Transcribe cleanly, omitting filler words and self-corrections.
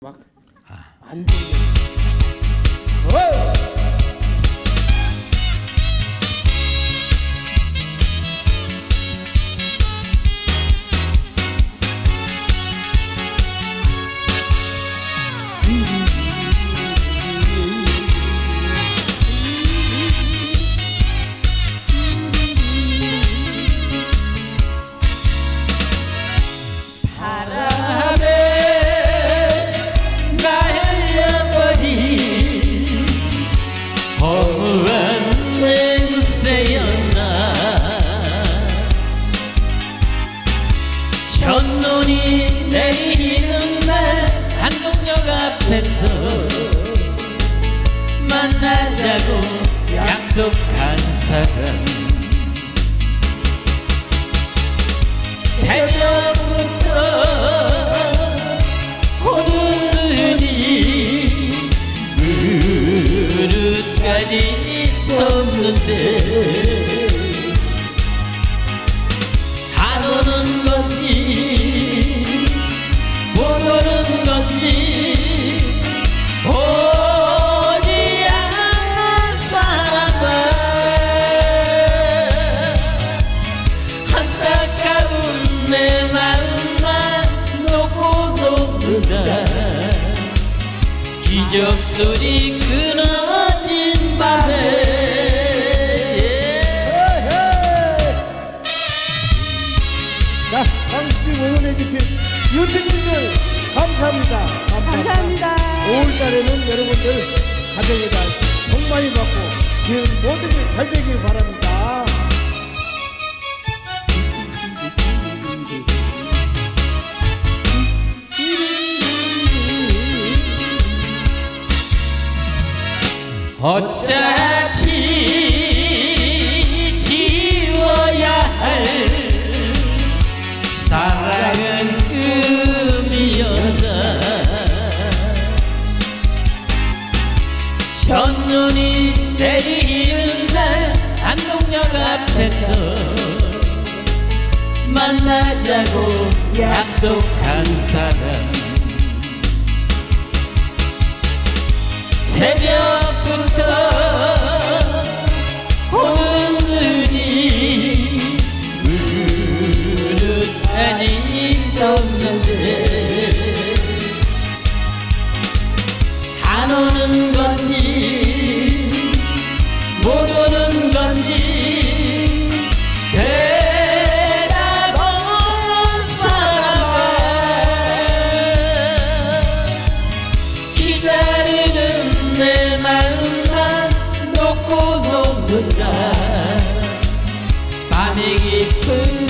막 안 들려. 첫눈이 내리는 날 한동역 앞에서 만나자고 약속한 사람 새벽부터 오는 눈이 무릎까지 떴는데 안 오는 건지 못 오는 건지 오지 않는 사람은 안타까운 내 마음만 놓고 녹는다 기적 소리 끊어진 밤에 당신이 응원해주신 유튜브님들 감사합니다. 감사합니다. 5월달에는 여러분들 가정의 달 복 많이 받고 모든 게 잘 되길 바랍니다. 어차피 지워야 할 사랑은 꿈이었다 첫눈이 내리는 날 안동역 앞에서 만나자고 약속한 사람 새벽부터 오는 눈이 무릇하니 떴는데 안 오는 건지 못 오는 건지 대답 없는 사람은 기다리는 내 마음만 놓고 녹는다 밤이 깊은